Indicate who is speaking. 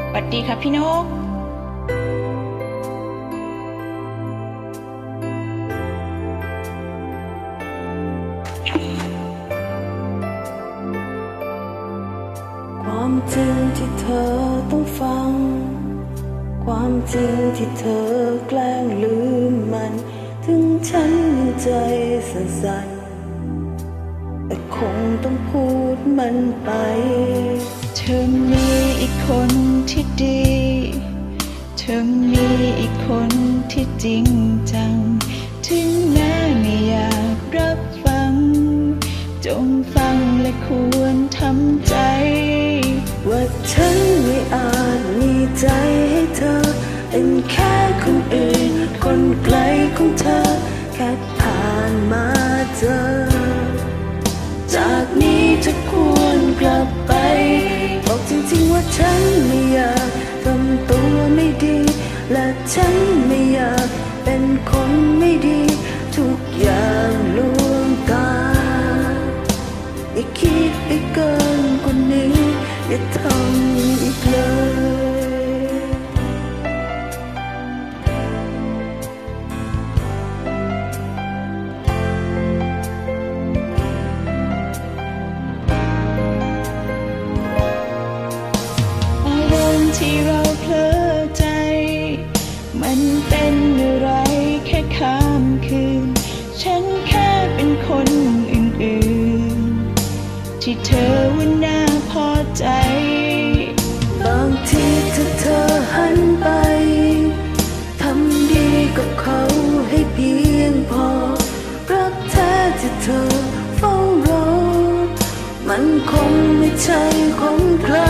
Speaker 1: สวัสดีค่ะพี่นก
Speaker 2: ความจริงที่เธอต้องฟังความจริงที่เธอแกล้งลืมมันถึงฉันใจสั่นๆแต่คงต้องพูดมันไป
Speaker 1: เธอมีอีกคนที่ดีเธอมีอีกคนที่จริงจังถึงแม้ไม่อยากรับฟังจงฟังและควรทำใจ
Speaker 2: ว่าฉันไม่อาจมีใจให้เธอเป็นแค่คนอื่นคนไกลของเธอแค่ผ่านมาเจอจากนี้จะควรกลับไปบอกจริงๆว่าฉันไม่อยากทำตัวไม่ดีและฉันไม่อยากเป็นคนไม่ดีทุกอย่างลวงตาอย่าคิดไปเกินกว่านี้อย่าทำอีกเลย
Speaker 1: อารมณ์ที่เราเพลอใจมันเป็นอะไรแค่ข้ามคืนฉันแค่เป็นคนอื่นๆที่เธอว่าน่าพอใจ
Speaker 2: บางทีถ้าเธอหันไปทำดีกับเขาให้เพียงพอรักแท้ที่เธอเฝ้ารอมันคงไม่ใช่ของใคร